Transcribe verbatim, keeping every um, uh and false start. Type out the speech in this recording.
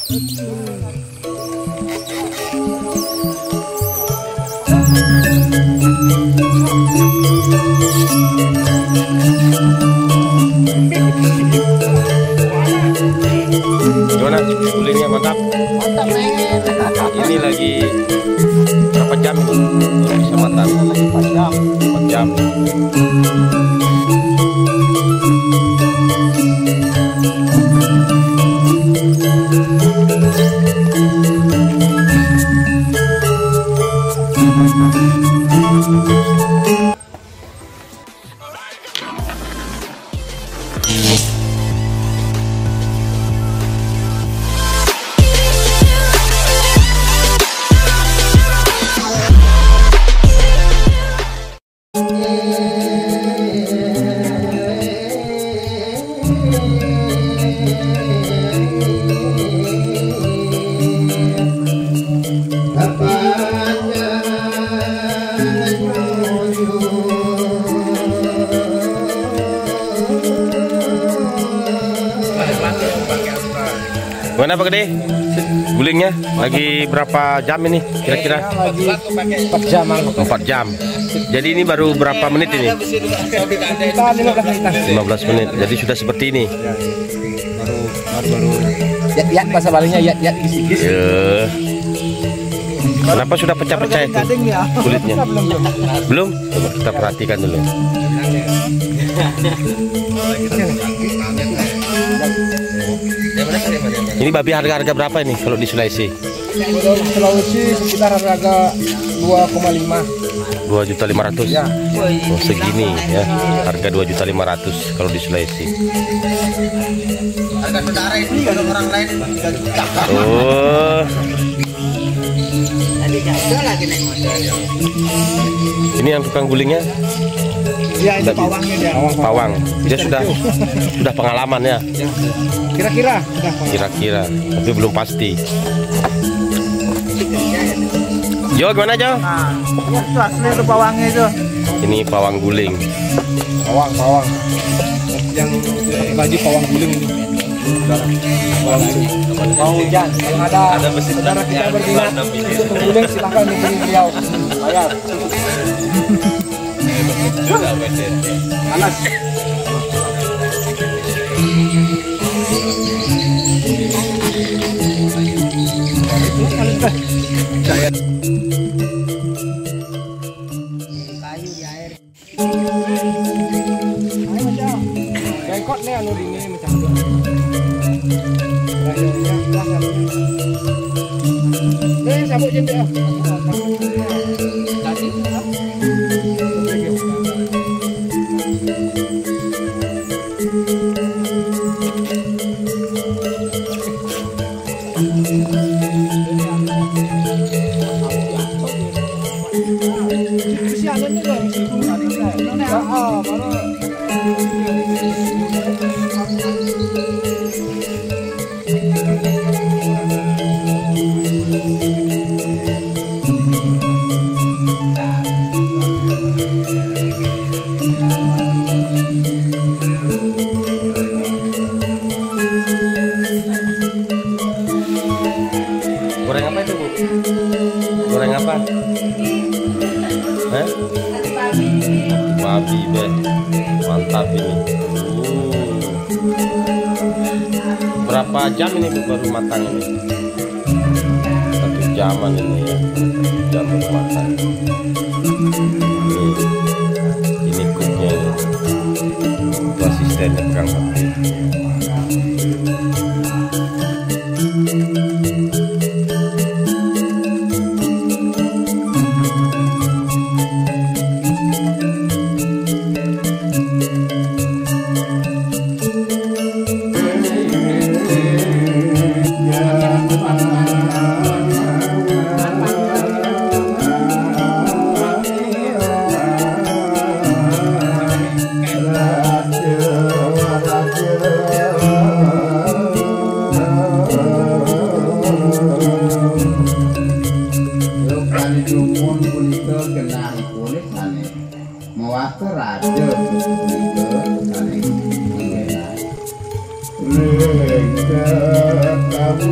Gimana? Gulingnya mantap? Mantap, men. Ini lagi berapa jam ini? Bisa matang? empat jam. empat jam. Gimana Pak Gede? Gulingnya lagi berapa jam ini kira-kira? empat jam. empat jam. Jadi ini baru berapa menit ini? lima belas menit. Jadi sudah seperti ini. Baru baru yat-yat bahasa Balinya, yat-yat kis-kis. Ya. Kenapa sudah pecah-pecah itu kulitnya? Belum? Coba kita perhatikan dulu. Ini babi harga-harga berapa ini kalau di Sulawesi? Kalau di Sulawesi sekitar harga dua koma lima. dua juta lima ratus. Ya. Oh, segini ya. Harga dua juta lima ratus kalau di Sulawesi. Harga saudara ini kalau orang lain tiga juta. Oh. Tadi jauh lagi naik motor. Ini yang tukang gulingnya? Iya, ini pawangnya dia. Pawang. Dia sudah sudah pengalaman ya. Kira-kira sudah. Kira-kira, tapi belum pasti. Jo, gimana Jo? Nah, itu asli itu pawangnya itu. Ini pawang guling. Pawang, pawang. Yang baju pawang guling ini. Pawang guling. Mau hujan, kalau ada ada saudara kita berminat untuk mengguling silahkan hubungi beliau. Bayar. Panas. Saya kayu di air. Ayo macam. Bengkot nih anu ini macam tu. Eh, sabuk je dia. Tadi goreng apa itu, Bu? Goreng apa? Hah? Babi, be. Mantap ini. Uh. Berapa jam ini Bu baru matang ini? Satu jaman ini ya. Satu jam baru matang. Ini, ini cooknya ini. Itu asistennya pegang sapi. Raja